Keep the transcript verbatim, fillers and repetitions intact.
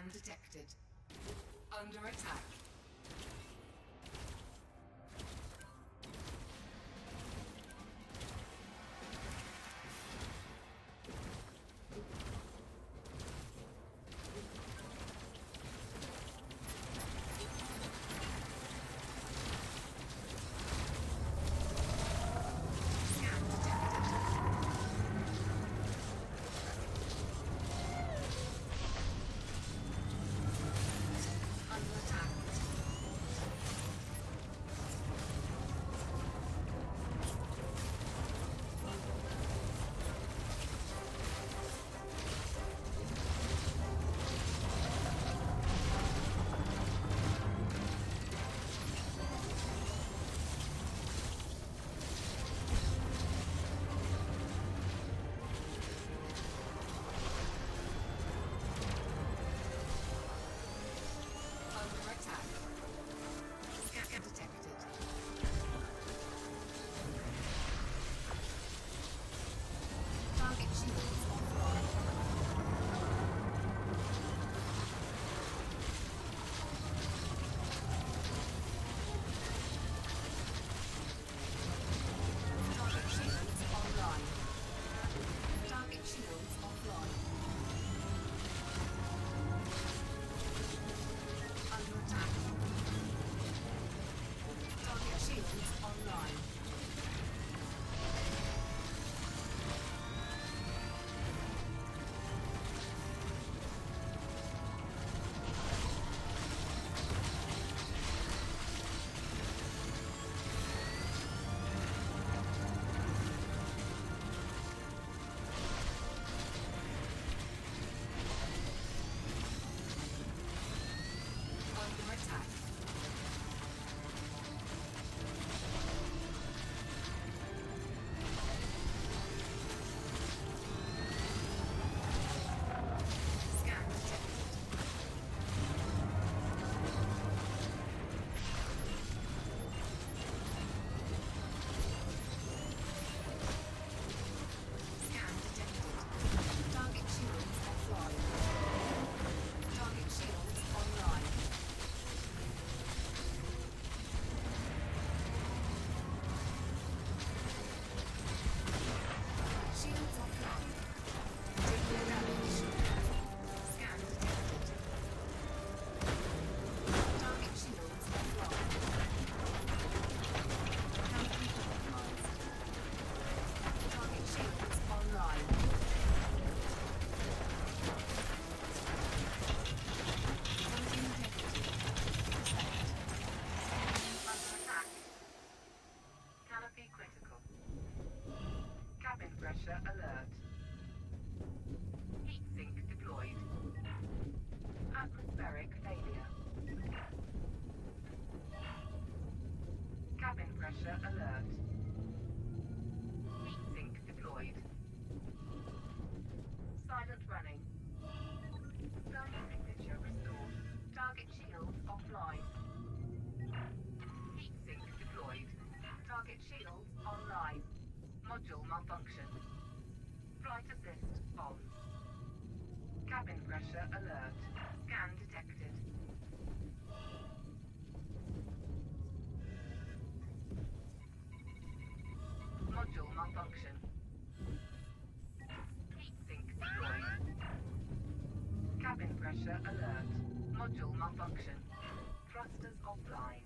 Scan detected. Under attack. Pressure alert. Heat sink deployed. Atmospheric failure. Cabin pressure alert. Heat sink deployed. Silent running. Thermal signature restored. Target shields offline. Heat sink deployed. Target shields online. Module malfunction. Flight assist on. Cabin pressure alert. Scan detected. Module malfunction. Heat sink deployed. Cabin pressure alert. Module malfunction. Thrusters offline.